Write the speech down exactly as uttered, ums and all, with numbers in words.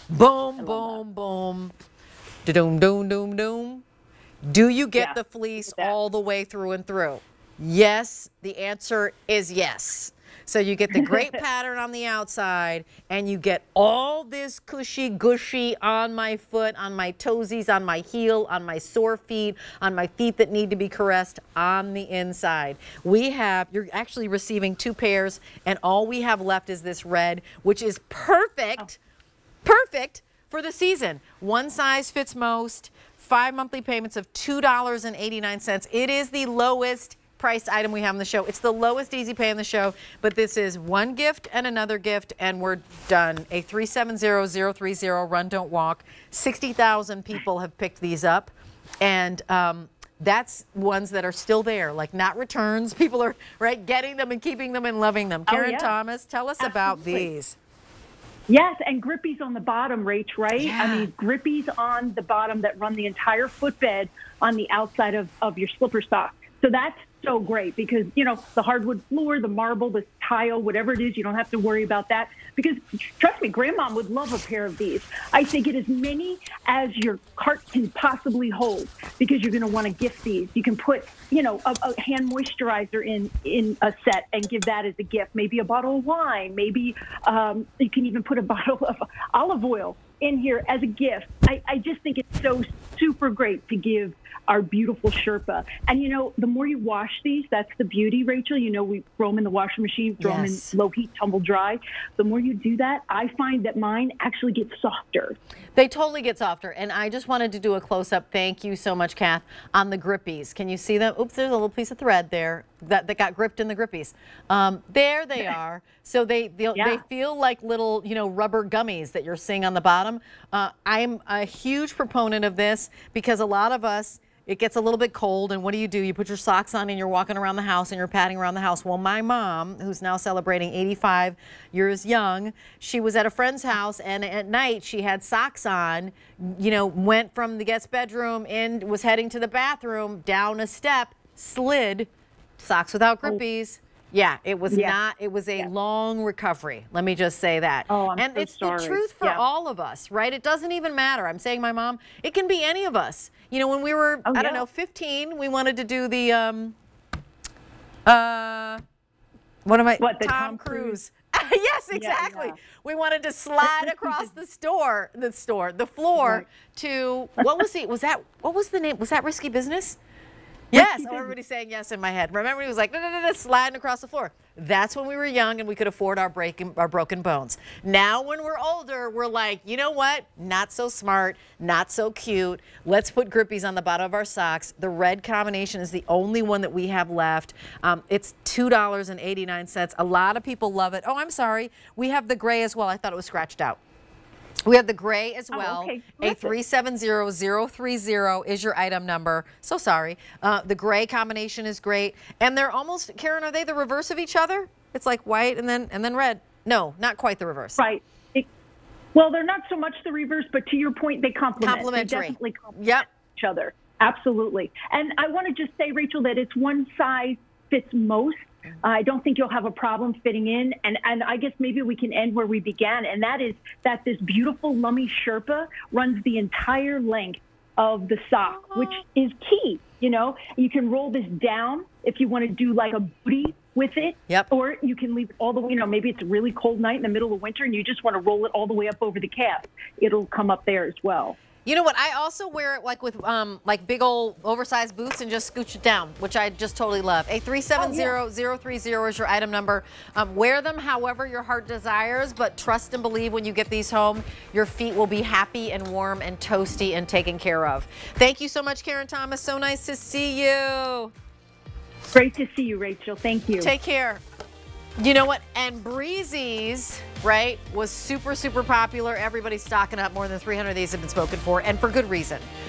Boom, boom, boom. Da-doom, doom, doom, doom. Do you get Yeah, the fleece that. all the way through and through? Yes, the answer is yes. So you get the great pattern on the outside, and you get all this cushy gushy on my foot, on my toesies, on my heel, on my sore feet, on my feet that need to be caressed on the inside. We have, you're actually receiving two pairs, and all we have left is this red, which is perfect, perfect for the season. One size fits most, five monthly payments of two dollars and eighty-nine cents. It is the lowest priced item we have on the show. It's the lowest easy pay in the show, but this is one gift and another gift, and we're done. A three seven zero zero three zero run, don't walk. sixty thousand people have picked these up, and um, that's ones that are still there, like not returns. People are right getting them and keeping them and loving them. Karen Oh, yeah. Thomas, tell us Absolutely. about these. Yes, and grippies on the bottom, Rach, right? Yeah. I mean, grippies on the bottom that run the entire footbed on the outside of, of your slipper sock. So that's so great because, you know, the hardwood floor, the marble, the tile, whatever it is, you don't have to worry about that. Because, trust me, Grandma would love a pair of these. I say get as many as your cart can possibly hold because you're going to want to gift these. You can put, you know, a, a hand moisturizer in, in a set and give that as a gift. Maybe a bottle of wine. Maybe um, you can even put a bottle of olive oil in here as a gift. I, I just think it's so super great to give our beautiful Sherpa. And, you know, the more you wash these, that's the beauty, Rachel. You know, we throw them in the washing machine, throw Yes. them in low heat, tumble dry. The more you do that, I find that mine actually gets softer. They totally get softer. And I just wanted to do a close-up, thank you so much, Kath, on the grippies. Can you see them? Oops, there's a little piece of thread there that, that got gripped in the grippies. Um, there they are. So they, they, Yeah. they feel like little, you know, rubber gummies that you're seeing on the bottom. Uh, I'm a huge proponent of this because a lot of us, it gets a little bit cold, and what do you do? You put your socks on and you're walking around the house and you're padding around the house. Well, my mom, who's now celebrating eighty-five years young, she was at a friend's house, and at night she had socks on, you know, went from the guest bedroom in, was heading to the bathroom, down a step, slid, socks without grippies. Yeah, it was Yeah. not, it was a Yeah. long recovery. Let me just say that. Oh, I'm and so it's sorry. the truth for Yeah. all of us, right? It doesn't even matter. I'm saying my mom, it can be any of us. You know, when we were, Oh, I don't yeah. know, fifteen, we wanted to do the, um, uh, what am I? What, the Tom, Tom Cruise. Yes, exactly. yeah. We wanted to slide across the store, the store, the floor Right. to, what was it? Was that, what was the name? Was that Risky Business? Yes, Business. everybody's saying yes in my head. Remember, he was like, no, no, no, no, sliding across the floor. That's when we were young and we could afford our breaking, our broken bones. Now, when we're older, we're like, you know what? Not so smart, not so cute. Let's put grippies on the bottom of our socks. The red combination is the only one that we have left. Um, it's two dollars and eighty-nine cents. A lot of people love it. Oh, I'm sorry. We have the gray as well. I thought it was scratched out. We have the gray as Oh, well. okay. A Terrific. three seven zero zero three zero is your item number. So sorry. Uh, the gray combination is great. And they're almost, Karen, are they the reverse of each other? It's like white and then and then red. No, not quite the reverse. Right. It, well, they're not so much the reverse, but to your point, they complement. Complementary. They definitely complement Yep. each other. Absolutely. And I want to just say, Rachel, that it's one size fits most. I don't think you'll have a problem fitting in. And, and I guess maybe we can end where we began, and that is that this beautiful Lummi Sherpa runs the entire length of the sock, which is key. You know, you can roll this down if you want to do like a booty with it. Yep. Or you can leave it all the way, you know, maybe it's a really cold night in the middle of winter and you just want to roll it all the way up over the calf. It'll come up there as well. You know what? I also wear it like with um, like big old oversized boots and just scooch it down, which I just totally love. A three seven zero zero three zero is your item number. Um, wear them however your heart desires, but trust and believe when you get these home, your feet will be happy and warm and toasty and taken care of. Thank you so much, Karen Thomas. So nice to see you. Great to see you, Rachel. Thank you. Take care. You know what? And Breezy's, right, was super, super popular. Everybody's stocking up. More than three hundred of these have been spoken for, and for good reason.